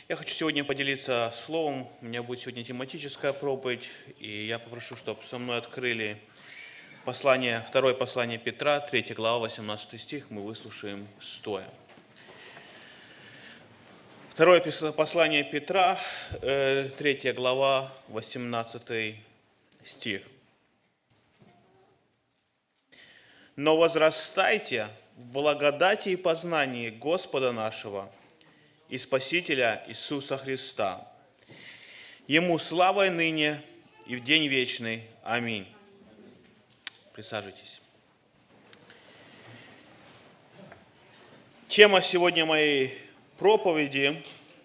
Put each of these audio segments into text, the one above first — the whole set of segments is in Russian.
Я хочу сегодня поделиться словом. У меня будет сегодня тематическая проповедь, и я попрошу, чтобы со мной открыли второе послание Петра, 3 глава, 18 стих, мы выслушаем стоя. Второе послание Петра, 3 глава, 18 стих. «Но возрастайте в благодати и познании Господа нашего и Спасителя Иисуса Христа. Ему слава и ныне, и в день вечный. Аминь». Присаживайтесь. Тема сегодня моей проповеди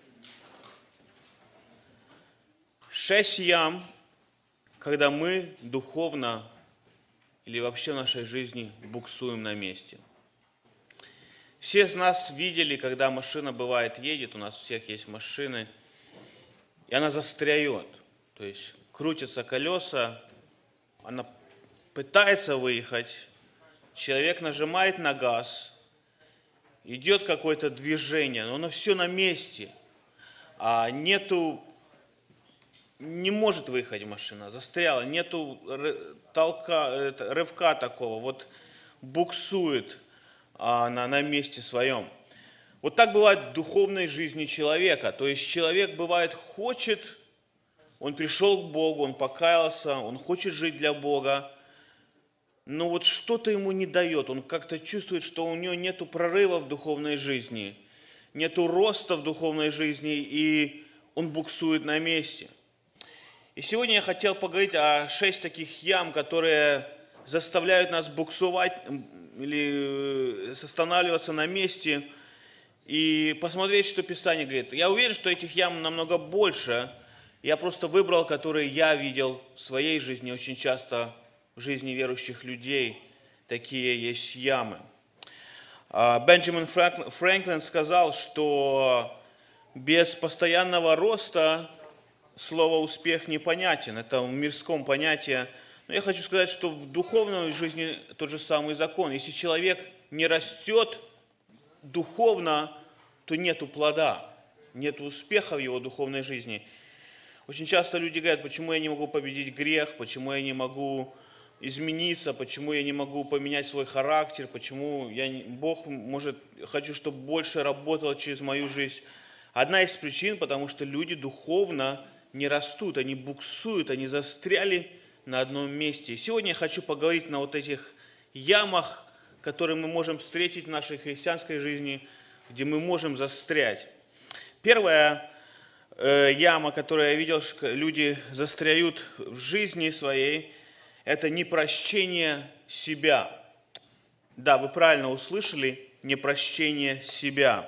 – 6 ям, когда мы духовно или вообще в нашей жизни буксуем на месте. Все из нас видели, когда машина бывает едет, у нас у всех есть машины, и она застряет. То есть крутятся колеса, она пытается выехать, человек нажимает на газ, идет какое-то движение, но оно все на месте, а не может выехать машина, застряла, нету рывка такого, вот буксует она на месте своем. Вот так бывает в духовной жизни человека. То есть человек бывает он пришел к Богу, он покаялся, он хочет жить для Бога, но вот что-то ему не дает. Он как-то чувствует, что у него нету прорыва в духовной жизни, нету роста в духовной жизни, и он буксует на месте. И сегодня я хотел поговорить о 6 таких ям, которые заставляют нас буксовать или останавливаться на месте и посмотреть, что Писание говорит. Я уверен, что этих ям намного больше. Я просто выбрал, которые я видел в своей жизни, очень часто в жизни верующих людей такие есть ямы. Бенджамин Фрэнклин сказал, что без постоянного роста слово «успех» непонятен. Это в мирском понятии. Но я хочу сказать, что в духовной жизни тот же самый закон. Если человек не растет духовно, то нету плода, нету успеха в его духовной жизни. Очень часто люди говорят, почему я не могу победить грех, почему я не могу измениться, почему я не могу поменять свой характер, почему хочу, чтобы больше работало через мою жизнь. Одна из причин, потому что люди духовно не растут, они буксуют, они застряли на одном месте. И сегодня я хочу поговорить на вот этих ямах, которые мы можем встретить в нашей христианской жизни, где мы можем застрять. Первая яма, которую я видел, что люди застряют в жизни своей, это непрощение себя. Да, вы правильно услышали, непрощение себя.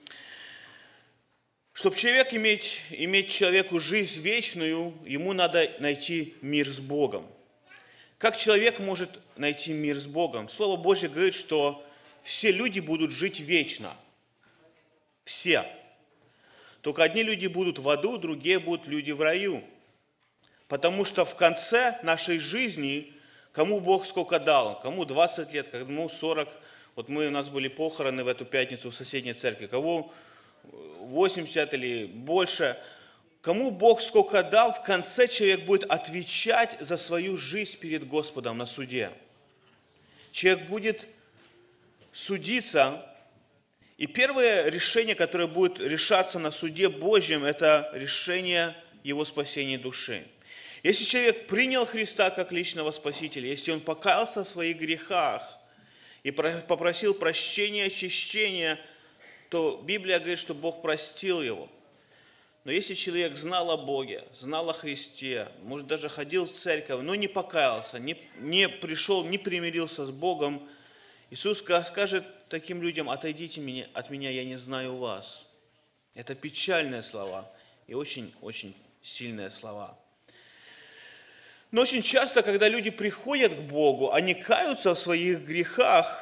Чтобы иметь человеку жизнь вечную, ему надо найти мир с Богом. Как человек может найти мир с Богом? Слово Божье говорит, что все люди будут жить вечно. Все. Только одни люди будут в аду, другие будут люди в раю. Потому что в конце нашей жизни, кому Бог сколько дал, кому 20 лет, кому 40. Вот у нас были похороны в эту пятницу в соседней церкви. Кого 80 или больше. Кому Бог сколько дал, в конце человек будет отвечать за свою жизнь перед Господом на суде. Человек будет судиться, и первое решение, которое будет решаться на суде Божьем, это решение его спасения души. Если человек принял Христа как личного Спасителя, если он покаялся в своих грехах и попросил прощения, очищения, то Библия говорит, что Бог простил его. Но если человек знал о Боге, знал о Христе, может даже ходил в церковь, но не покаялся, не пришел, не примирился с Богом, Иисус скажет таким людям: отойдите от меня, я не знаю вас. Это печальные слова и очень-очень сильные слова. Но очень часто, когда люди приходят к Богу, они каются в своих грехах,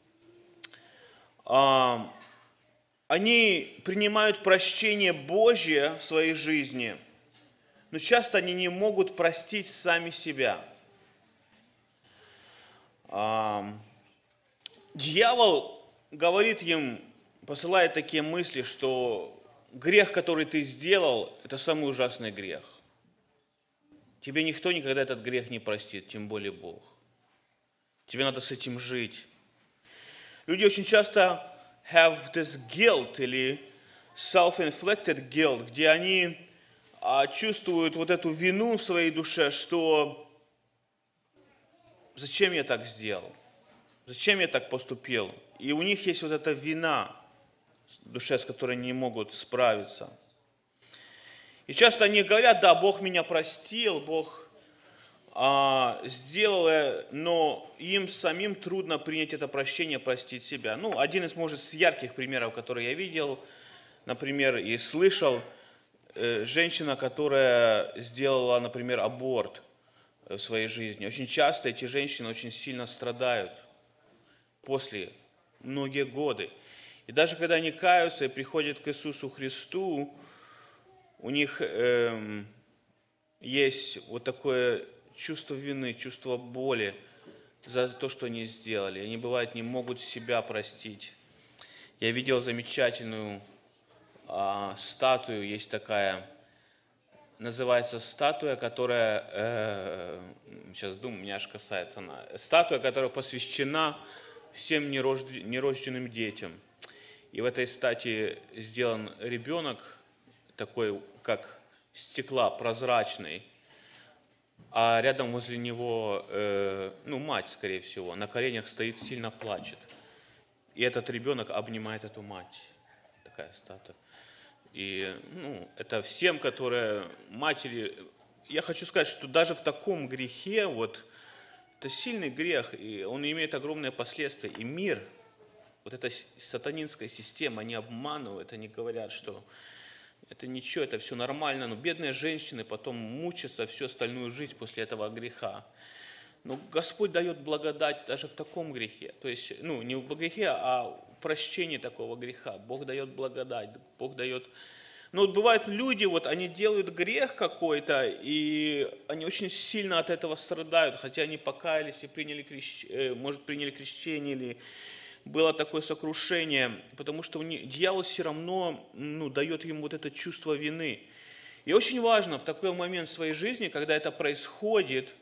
они принимают прощение Божье в своей жизни, но часто они не могут простить сами себя. Дьявол говорит им, посылает такие мысли, что грех, который ты сделал, это самый ужасный грех. Тебе никто никогда этот грех не простит, тем более Бог. Тебе надо с этим жить. Люди очень часто have this guilt или self-inflicted guilt, где они чувствуют вот эту вину в своей душе, что зачем я так сделал, зачем я так поступил. И у них есть вот эта вина в душе, с которой они не могут справиться. И часто они говорят, да, Бог меня простил, Бог сделал, но им самим трудно принять это прощение, простить себя. Ну, один из, может, ярких примеров, которые я видел, например, и слышал, женщина, которая сделала, например, аборт в своей жизни. Очень часто эти женщины очень сильно страдают после многие годы. И даже когда они каются и приходят к Иисусу Христу, у них есть вот такое чувство вины, чувство боли за то, что они сделали. Они, бывает, не могут себя простить. Я видел замечательную статую, есть такая, называется статуя, которая, сейчас думаю, меня аж касается она, статуя, которая посвящена всем нерожденным детям. И в этой статуе сделан ребенок, такой, как стекла, прозрачный, а рядом возле него, мать, скорее всего, на коленях стоит, сильно плачет. И этот ребенок обнимает эту мать. Такая статуя. И, это всем, которые матери... Я хочу сказать, что даже в таком грехе, вот, это сильный грех, и он имеет огромные последствия. И мир, вот эта сатанинская система, они обманывают, они говорят, что это ничего, это все нормально, но бедные женщины потом мучатся всю остальную жизнь после этого греха. Но Господь дает благодать даже в таком грехе. То есть, не в грехе, а в прощении такого греха. Бог дает благодать, Бог дает... Но вот бывают люди, вот они делают грех какой-то, и они очень сильно от этого страдают, хотя они покаялись и приняли крещение, или было такое сокрушение, потому что дьявол все равно дает им вот это чувство вины. И очень важно в такой момент в своей жизни, когда это происходит,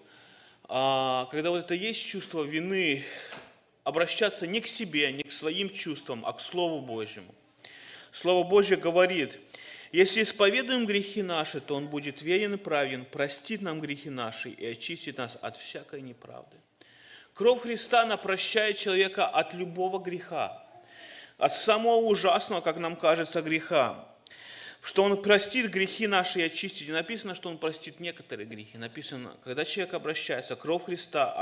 когда вот это есть чувство вины, обращаться не к себе, не к своим чувствам, а к Слову Божьему. Слово Божье говорит: если исповедуем грехи наши, то Он будет верен и праведен, простит нам грехи наши и очистит нас от всякой неправды. Кровь Христа, она прощает человека от любого греха, от самого ужасного, как нам кажется, греха. Что Он простит грехи наши и очистит. И написано, что Он простит некоторые грехи. Написано, когда человек обращается, кровь Христа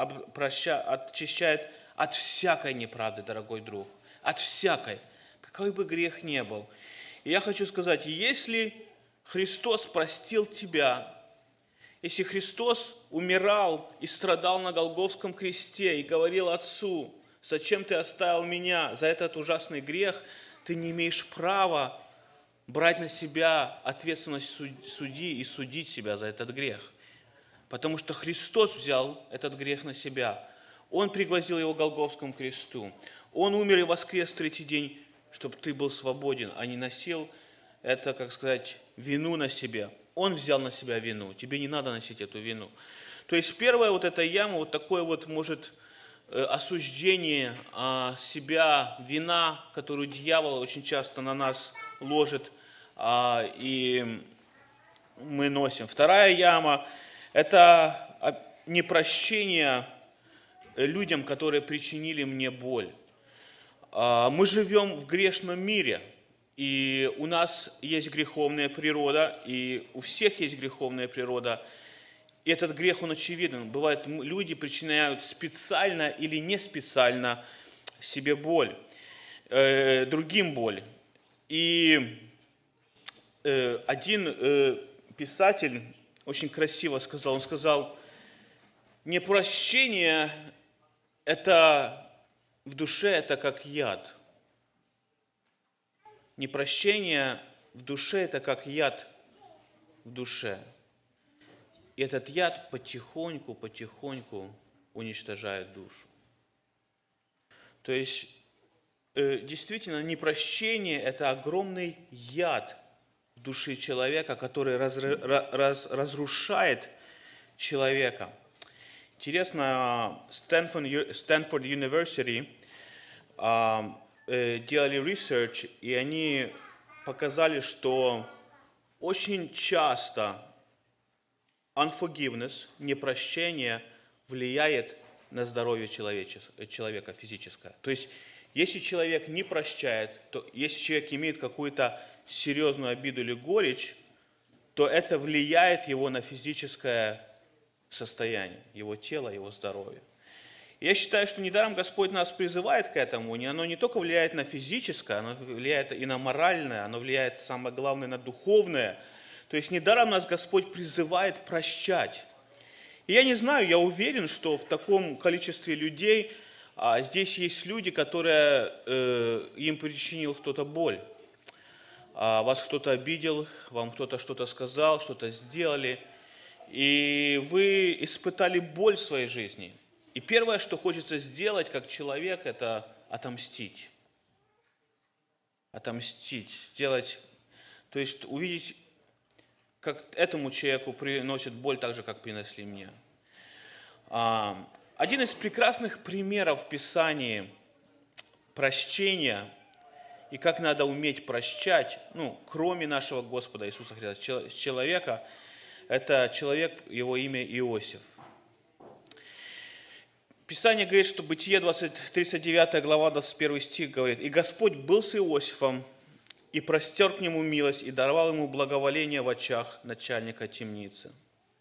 очищает от всякой неправды, дорогой друг. От всякой. Какой бы грех ни был. И я хочу сказать, если Христос простил тебя, если Христос умирал и страдал на Голгофском кресте и говорил Отцу: зачем ты оставил меня за этот ужасный грех, ты не имеешь права брать на себя ответственность судьи и судить себя за этот грех. Потому что Христос взял этот грех на себя. Он пригвоздил его к Голгофскому кресту. Он умер и воскрес в третий день, чтобы ты был свободен, а не носил это, как сказать, вину на себе. Он взял на себя вину, тебе не надо носить эту вину. То есть первая вот эта яма, вот такое вот может осуждение себя, вина, которую дьявол очень часто на нас ложит, и мы носим. Вторая яма – это непрощение людям, которые причинили мне боль. Мы живем в грешном мире, и у нас есть греховная природа, и у всех есть греховная природа. И этот грех, он очевиден. Бывает, люди причиняют специально или не специально себе боль, другим боль. И один писатель очень красиво сказал, он сказал: непрощение это в душе это как яд. Непрощение в душе это как яд в душе. И этот яд потихоньку уничтожает душу. То есть, действительно, непрощение – это огромный яд в душе человека, который разрушает человека. Интересно, Стэнфорд University делали research, и они показали, что очень часто unforgiveness, непрощение, влияет на здоровье человека физическое. То есть, если человек не прощает, то если человек имеет какую-то серьезную обиду или горечь, то это влияет его на физическое состояние, его тело, его здоровье. Я считаю, что недаром Господь нас призывает к этому, оно не только влияет на физическое, оно влияет и на моральное, оно влияет, самое главное, на духовное. То есть недаром нас Господь призывает прощать. И я не знаю, я уверен, что в таком количестве людей здесь есть люди, которые им причинил кто-то боль. Вас кто-то обидел, вам кто-то что-то сказал, что-то сделали, и вы испытали боль в своей жизни. И первое, что хочется сделать как человек, это отомстить. Отомстить, сделать, то есть увидеть, как этому человеку приносит боль так же, как принесли мне. Один из прекрасных примеров в Писании прощения и как надо уметь прощать, кроме нашего Господа Иисуса Христа, человека, это человек, его имя Иосиф. Писание говорит, что Бытие 39 глава, 21 стих говорит: «И Господь был с Иосифом, и простер к нему милость, и даровал ему благоволение в очах начальника темницы».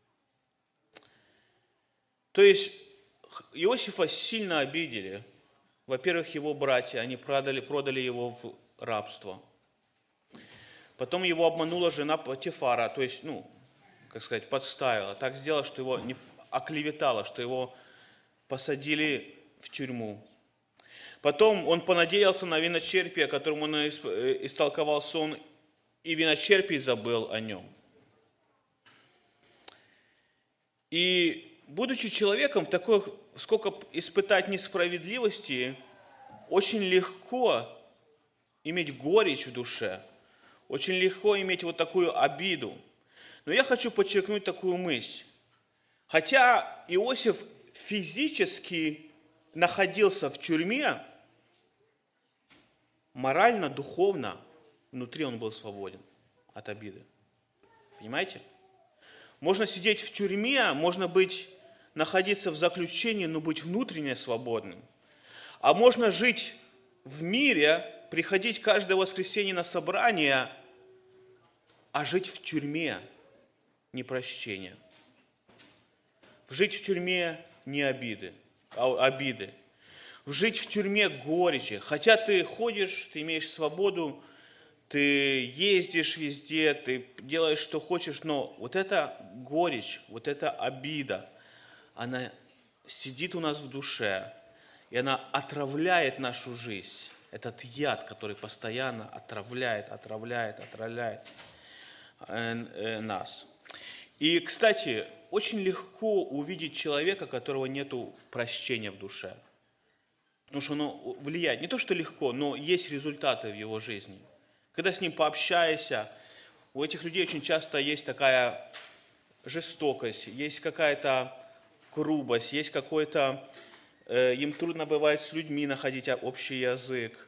То есть Иосифа сильно обидели. Во-первых, его братья, они продали его в рабство. Потом его обманула жена Потифара, то есть, подставила. Так сделала, что его оклеветала, что его посадили в тюрьму. Потом он понадеялся на виночерпия, которому он истолковал сон, и виночерпий забыл о нем. И будучи человеком, сколько испытать несправедливости, очень легко иметь горечь в душе, очень легко иметь вот такую обиду. Но я хочу подчеркнуть такую мысль. Хотя Иосиф физически находился в тюрьме, морально, духовно, внутри он был свободен от обиды. Понимаете? Можно сидеть в тюрьме, можно находиться в заключении, но быть внутренне свободным. А можно жить в мире, приходить каждое воскресенье на собрание, а жить в тюрьме непрощения. Жить в тюрьме не обиды. Жить в тюрьме горечи. Хотя ты ходишь, ты имеешь свободу, ты ездишь везде, ты делаешь, что хочешь, но вот эта горечь, вот эта обида, она сидит у нас в душе, и она отравляет нашу жизнь. Этот яд, который постоянно отравляет нас. И, кстати, очень легко увидеть человека, у которого нет прощения в душе. Потому что оно влияет. Не то, что легко, но есть результаты в его жизни. Когда с ним пообщаешься, у этих людей очень часто есть такая жестокость, есть какая-то грубость, есть какой-то... Им трудно бывает с людьми находить общий язык.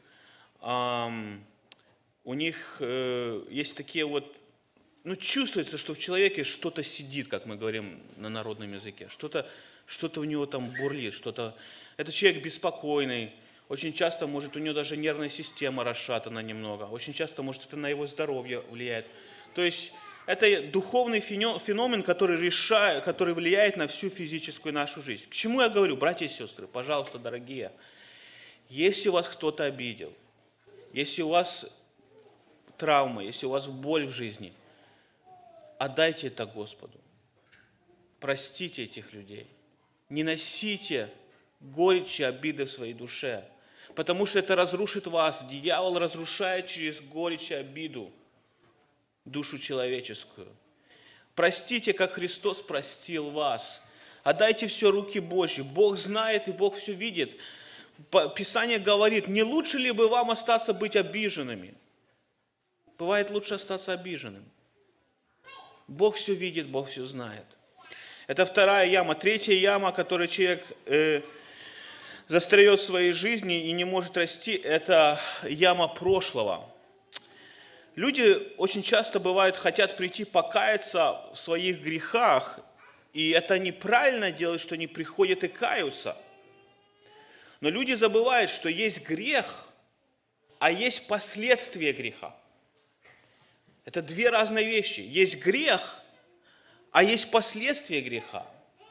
У них есть такие чувствуется, что в человеке что-то сидит, как мы говорим на народном языке. Что-то у него там бурлит, что-то... Это человек беспокойный. Очень часто, может, у него даже нервная система расшатана немного. Очень часто, может, это на его здоровье влияет. То есть, это духовный феномен, который влияет на всю физическую нашу жизнь. К чему я говорю, братья и сестры? Пожалуйста, дорогие. Если вас кто-то обидел, если у вас травма, если у вас боль в жизни, отдайте это Господу. Простите этих людей. Не носите горечь и обиды в своей душе, потому что это разрушит вас. Дьявол разрушает через горечь и обиду душу человеческую. Простите, как Христос простил вас. Отдайте все руки Божьи. Бог знает и Бог все видит. Писание говорит, не лучше ли бы вам остаться быть обиженными? бывает лучше остаться обиженным. Бог все видит, Бог все знает. Это вторая яма. Третья яма, которую человек застряет в своей жизни и не может расти, это яма прошлого. Люди очень часто бывают, хотят прийти покаяться в своих грехах, и это неправильно делать, что они приходят и каются. Но люди забывают, что есть грех, а есть последствия греха. Это две разные вещи. Есть грех, а есть последствия греха.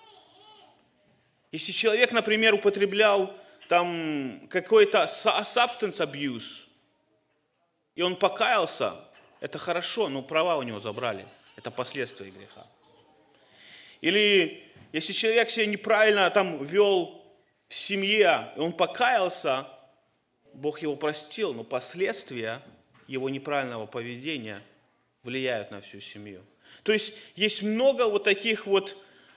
Если человек, например, употреблял там какой-то substance abuse, и он покаялся, это хорошо, но права у него забрали. Это последствия греха. Или если человек себя неправильно там вел в семье, и он покаялся, Бог его простил, но последствия его неправильного поведения влияют на всю семью. То есть есть много вот таких вот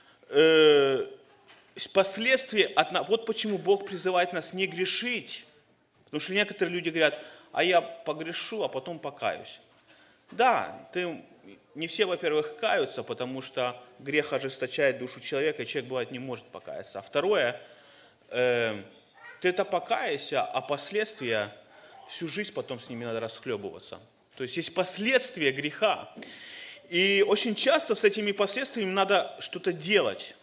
последствий. Вот почему Бог призывает нас не грешить. Потому что некоторые люди говорят, а я погрешу, а потом покаюсь. Да, не все, во-первых, каются, потому что грех ожесточает душу человека, и человек, бывает, не может покаяться. А второе, ты это покаешься, а последствия, всю жизнь потом с ними надо расхлебываться. То есть есть последствия греха. И очень часто с этими последствиями надо что-то делать.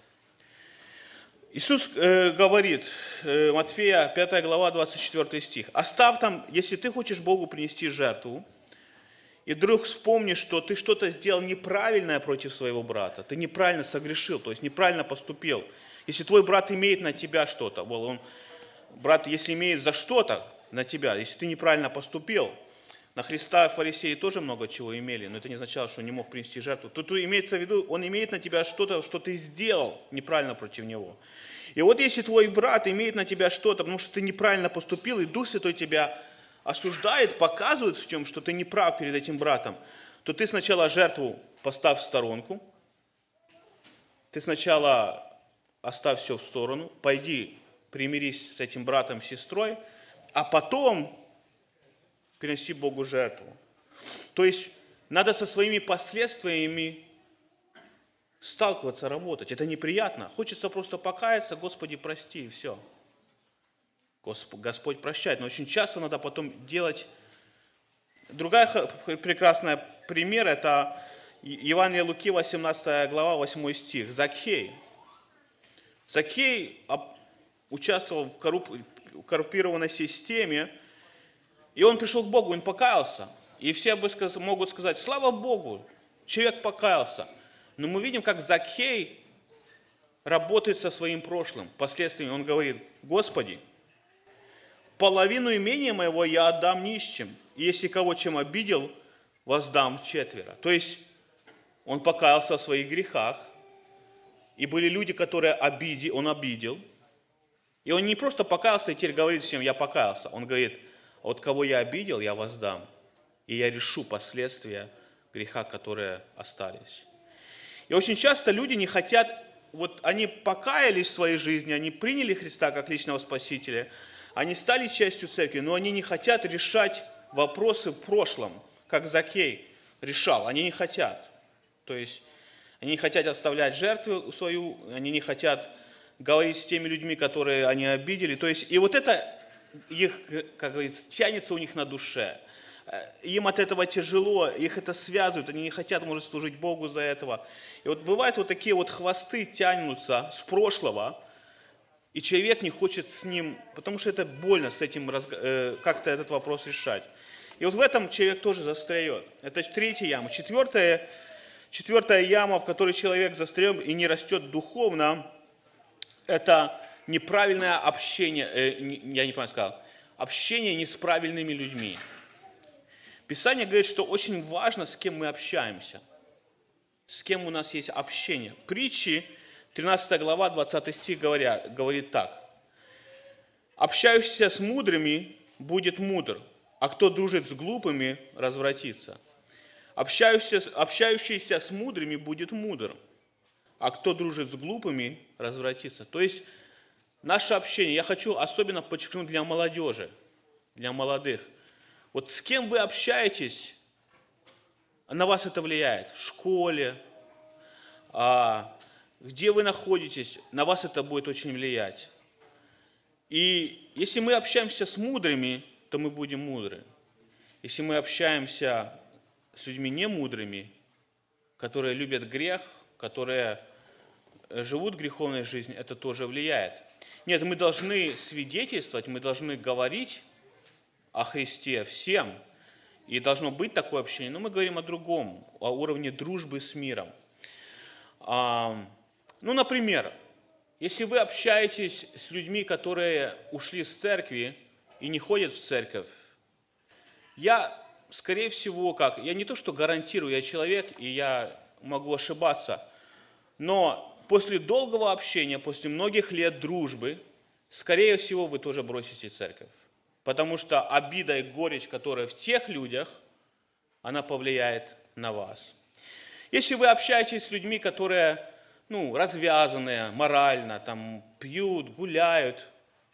Иисус говорит, Матфея 5 глава, 24 стих, «Оставь там, если ты хочешь Богу принести жертву, и вдруг вспомнишь, что ты что-то сделал неправильное против своего брата, ты неправильно согрешил, то есть неправильно поступил. Если твой брат имеет на тебя что-то, брат, если имеет за что-то на тебя, если ты неправильно поступил, на Христа фарисеи тоже много чего имели, но это не означало, что он не мог принести жертву. Тут имеется в виду, он имеет на тебя что-то, что ты сделал неправильно против него. И вот если твой брат имеет на тебя что-то, потому что ты неправильно поступил, и Дух Святой тебя осуждает, показывает в том, что ты не прав перед этим братом, то ты сначала жертву поставь в сторонку, ты сначала оставь все в сторону, пойди примирись с этим братом, сестрой, а потом приноси Богу жертву. То есть надо со своими последствиями сталкиваться, работать. Это неприятно. Хочется просто покаяться, Господи, прости, и все. Господь прощает. Но очень часто надо потом делать... Другая прекрасная пример, это Евангелие Луки, 18 глава, 8 стих. Закхей. Закхей участвовал в коррумпированной системе, и он пришел к Богу, он покаялся. И все могут сказать, слава Богу, человек покаялся. Но мы видим, как Закхей работает со своим прошлым, последствиями. Он говорит, Господи, половину имения моего я отдам нищим, и если кого чем обидел, воздам вчетверо. То есть он покаялся в своих грехах, и были люди, которые он обидел. И он не просто покаялся и теперь говорит всем, я покаялся. Он говорит, от кого я обидел, я воздам. И я решу последствия греха, которые остались. И очень часто люди не хотят, они покаялись в своей жизни, они приняли Христа как личного Спасителя, они стали частью церкви, но они не хотят решать вопросы в прошлом, как Закхей решал. Они не хотят. То есть они не хотят оставлять жертву свою, они не хотят говорить с теми людьми, которые они обидели. То есть, и вот это их, как говорится, тянется у них на душе. Им от этого тяжело, их это связывает, они не хотят, может, служить Богу за этого. И вот бывают вот такие вот хвосты тянутся с прошлого, и человек не хочет с ним, потому что это больно с этим как-то этот вопрос решать. И вот в этом человек тоже застряет. Это третья яма. Четвертая яма, в которой человек застряет и не растет духовно, это неправильное общение, я неправильно сказал, общение не с правильными людьми. Писание говорит, что очень важно, с кем мы общаемся, с кем у нас есть общение. Притчи, 13 глава, 20 стих говорит так. «Общающийся с мудрыми будет мудр, а кто дружит с глупыми, развратится. Общающийся с мудрыми будет мудр, а кто дружит с глупыми, развратится». То есть наше общение, я хочу особенно подчеркнуть для молодежи, для молодых. Вот с кем вы общаетесь, на вас это влияет. В школе, где вы находитесь, на вас это будет очень влиять. И если мы общаемся с мудрыми, то мы будем мудры. Если мы общаемся с людьми немудрыми, которые любят грех, которые живут греховной жизнью, это тоже влияет. Нет, мы должны свидетельствовать, мы должны говорить о Христе всем, и должно быть такое общение, но мы говорим о другом, о уровне дружбы с миром. Например, если вы общаетесь с людьми, которые ушли с церкви и не ходят в церковь, я, скорее всего, я не то что гарантирую, я человек, и я могу ошибаться, но после долгого общения, после многих лет дружбы, скорее всего, вы тоже бросите церковь. Потому что обида и горечь, которая в тех людях, она повлияет на вас. Если вы общаетесь с людьми, которые, развязанные морально, там, пьют, гуляют,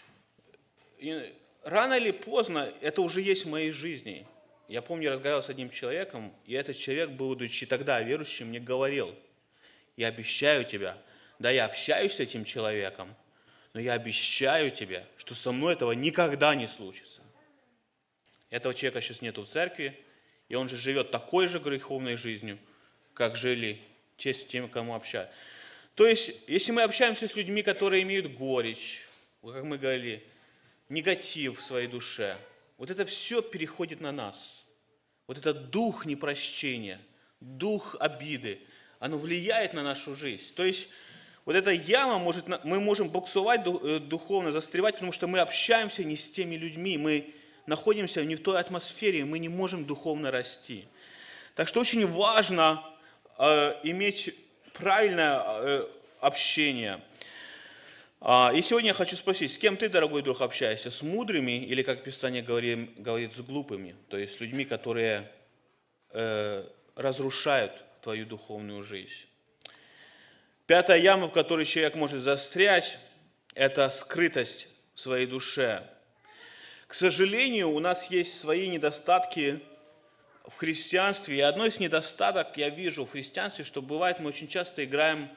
и рано или поздно это уже есть в моей жизни. Я помню, я разговаривал с одним человеком, и этот человек, будучи тогда верующим, мне говорил: я обещаю тебя, да, я общаюсь с этим человеком, но я обещаю тебе, что со мной этого никогда не случится. Этого человека сейчас нету в церкви, и он же живет такой же греховной жизнью, как жили те с теми, кому общаются. То есть, если мы общаемся с людьми, которые имеют горечь, как мы говорили, негатив в своей душе, вот это все переходит на нас. Вот этот дух непрощения, дух обиды, оно влияет на нашу жизнь. То есть, вот эта яма, мы можем буксовать духовно, застревать, потому что мы общаемся не с теми людьми, мы находимся не в той атмосфере, мы не можем духовно расти. Так что очень важно иметь правильное общение. И сегодня я хочу спросить, с кем ты, дорогой друг, общаешься? С мудрыми или, как Писание говорит, с глупыми? То есть с людьми, которые разрушают твою духовную жизнь. Пятая яма, в которой человек может застрять, это скрытость в своей душе. К сожалению, у нас есть свои недостатки в христианстве. И одно из недостатков я вижу в христианстве, что бывает, мы очень часто играем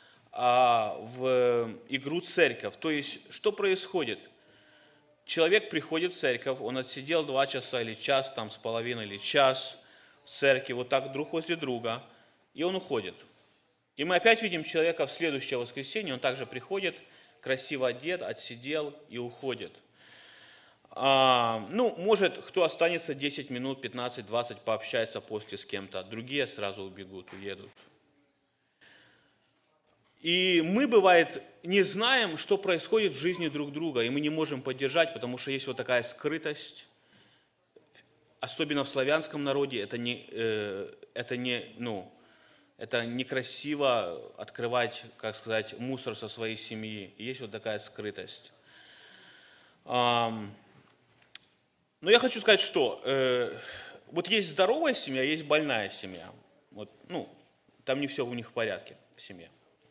в игру церковь. То есть, что происходит? Человек приходит в церковь, он отсидел 2 часа или час, там, с половиной или час в церкви, вот так друг возле друга, и он уходит. И мы опять видим человека в следующее воскресенье, он также приходит, красиво одет, отсидел и уходит. Может, кто останется 10 минут, 15, 20, пообщается после с кем-то, другие сразу убегут, уедут. И мы, бывает, не знаем, что происходит в жизни друг друга, и мы не можем поддержать, потому что есть вот такая скрытость, особенно в славянском народе, это некрасиво открывать, как сказать, мусор со своей семьи. И есть вот такая скрытость. Но я хочу сказать, что вот есть здоровая семья, есть больная семья. Там не все у них в порядке в семье.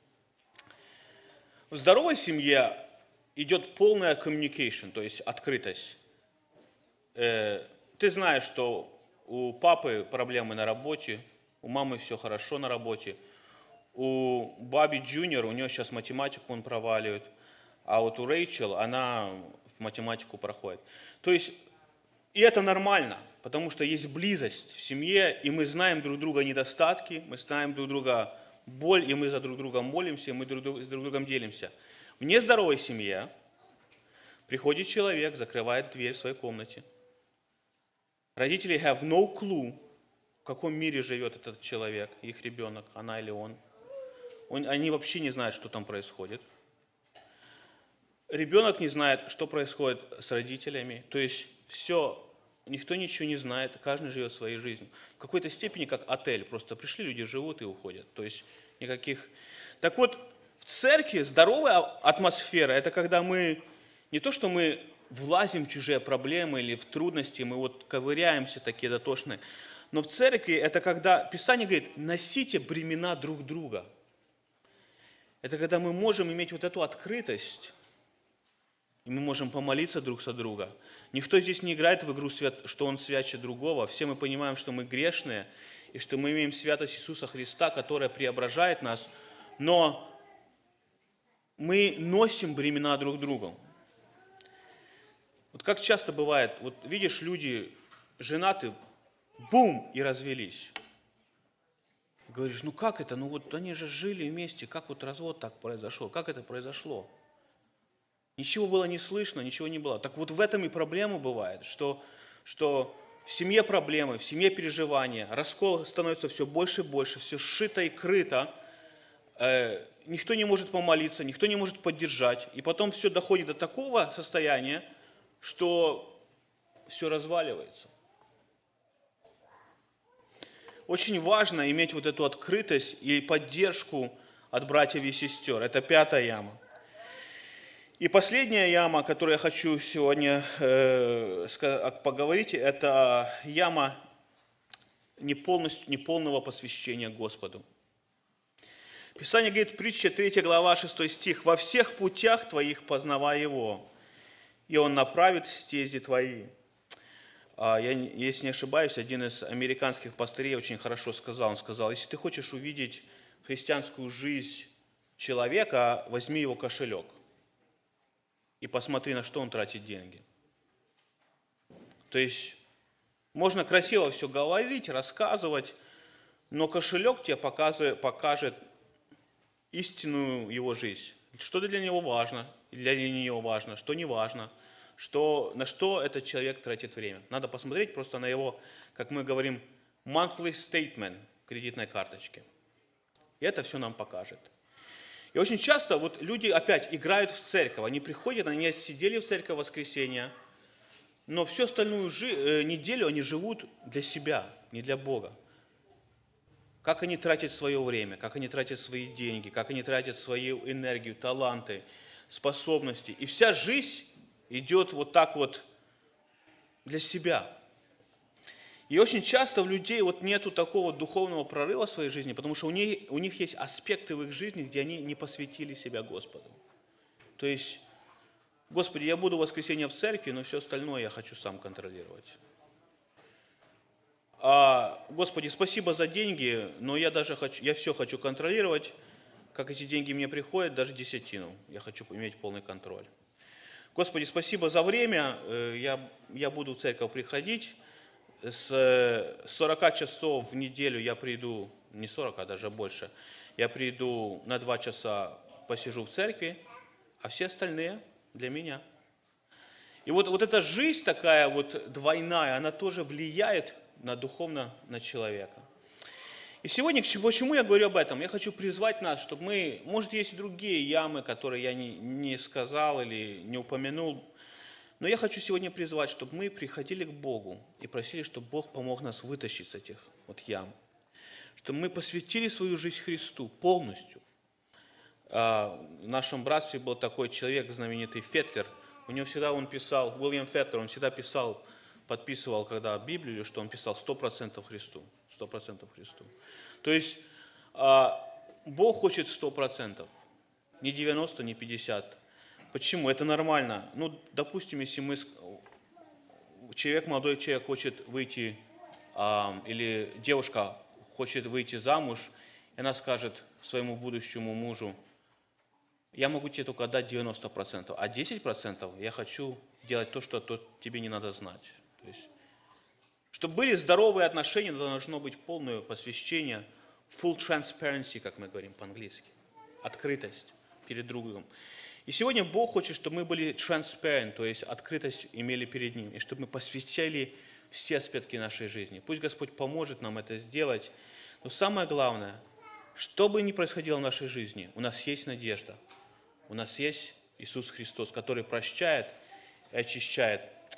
В здоровой семье идет полная communication, то есть открытость. Ты знаешь, что у папы проблемы на работе, у мамы все хорошо на работе, у Баби Джуниор, у нее сейчас математику он проваливает, а вот у Рэйчел, она в математику проходит. То есть, и это нормально, потому что есть близость в семье, и мы знаем друг друга недостатки, мы знаем друг друга боль, и мы за друг друга молимся, и мы с друг другом делимся. В нездоровой семье приходит человек, закрывает дверь в своей комнате. Родители have no clue, в каком мире живет этот человек, их ребенок, она или он. Они вообще не знают, что там происходит. Ребенок не знает, что происходит с родителями. То есть все, никто ничего не знает, каждый живет своей жизнью. В какой-то степени как отель, просто пришли, люди живут и уходят. То есть никаких... Так вот, в церкви здоровая атмосфера, это когда мы, не то что мы влазим в чужие проблемы или в трудности, мы вот ковыряемся такие дотошные, но в церкви это когда, Писание говорит, носите бремена друг друга. Это когда мы можем иметь вот эту открытость, и мы можем помолиться друг за друга. Никто здесь не играет в игру, что он святче другого. Все мы понимаем, что мы грешные, и что мы имеем святость Иисуса Христа, которая преображает нас, но мы носим бремена друг друга. Вот как часто бывает, вот видишь, люди женаты, бум, и развелись. Говоришь, ну как это, ну вот они же жили вместе, как вот развод так произошел, как это произошло? Ничего было не слышно, ничего не было. Так вот в этом и проблема бывает, что в семье проблемы, в семье переживания, раскол становится все больше и больше, все сшито и крыто, никто не может помолиться, никто не может поддержать, и потом все доходит до такого состояния, что все разваливается. Очень важно иметь вот эту открытость и поддержку от братьев и сестер. Это 5-я яма. И последняя яма, о которой я хочу сегодня поговорить, это яма неполного посвящения Господу. Писание говорит, притча 3 глава, 6 стих. «Во всех путях твоих познавай Его, и Он направит стези твои». Я, если не ошибаюсь, один из американских пастырей очень хорошо сказал. Он сказал, если ты хочешь увидеть христианскую жизнь человека, возьми его кошелек и посмотри, на что он тратит деньги. То есть можно красиво все говорить, рассказывать, но кошелек тебе покажет истинную его жизнь. Что для него важно, для нее важно, что не важно. На что этот человек тратит время. Надо посмотреть просто на его, как мы говорим, monthly statement кредитной карточки. И это все нам покажет. И очень часто вот люди опять играют в церковь. Они приходят, они сидели в церковь в воскресенье, но всю остальную неделю они живут для себя, не для Бога. Как они тратят свое время, как они тратят свои деньги, как они тратят свою энергию, таланты, способности. И вся жизнь идет вот так вот для себя. И очень часто у людей вот нету такого духовного прорыва в своей жизни, потому что у них есть аспекты в их жизни, где они не посвятили себя Господу. То есть, Господи, я буду в воскресенье в церкви, но все остальное я хочу сам контролировать. Господи, спасибо за деньги, но я все хочу контролировать, как эти деньги мне приходят, даже десятину. Я хочу иметь полный контроль. Господи, спасибо за время, я буду в церковь приходить, с 40 часов в неделю я приду, не 40, а даже больше, я приду на 2 часа, посижу в церкви, а все остальные для меня. И вот эта жизнь такая вот двойная, она тоже влияет духовно на человека. И сегодня, почему я говорю об этом? Я хочу призвать нас, чтобы мы, может, есть и другие ямы, которые я не сказал или не упомянул, но я хочу сегодня призвать, чтобы мы приходили к Богу и просили, чтобы Бог помог нас вытащить с этих вот ям. Чтобы мы посвятили свою жизнь Христу полностью. В нашем братстве был такой человек, знаменитый Фетлер. У него всегда он писал, Уильям Фетлер, он всегда писал, подписывал, когда Библию, что он писал 100% Христу. 100% Христу. То есть Бог хочет 100%, не 90, не 50. Почему? Это нормально. Ну, допустим, если молодой человек хочет выйти, или девушка хочет выйти замуж, и она скажет своему будущему мужу, я могу тебе только отдать 90%, а 10% я хочу делать то, что тебе не надо знать. То есть, чтобы были здоровые отношения, должно быть полное посвящение, full transparency, как мы говорим по-английски, открытость перед другом. И сегодня Бог хочет, чтобы мы были transparent, то есть открытость имели перед Ним, и чтобы мы посвящали все аспекты нашей жизни. Пусть Господь поможет нам это сделать. Но самое главное, что бы ни происходило в нашей жизни, у нас есть надежда. У нас есть Иисус Христос, который прощает и очищает.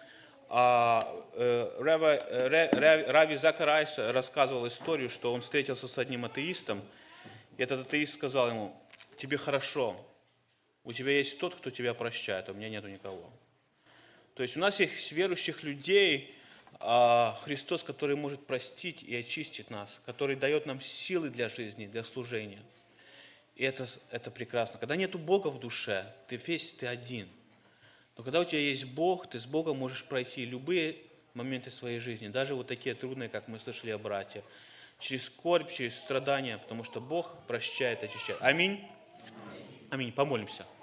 Рави Закарайс рассказывал историю, что он встретился с одним атеистом, и этот атеист сказал ему, тебе хорошо, у тебя есть тот, кто тебя прощает, а у меня нету никого. То есть у нас есть верующих людей, Христос, который может простить и очистить нас, который дает нам силы для жизни, для служения. И это прекрасно. Когда нету Бога в душе, ты один. Но когда у тебя есть Бог, ты с Богом можешь пройти любые моменты своей жизни, даже вот такие трудные, как мы слышали о братьях. через скорбь, через страдания, потому что Бог прощает, очищает. Аминь. Аминь. Помолимся.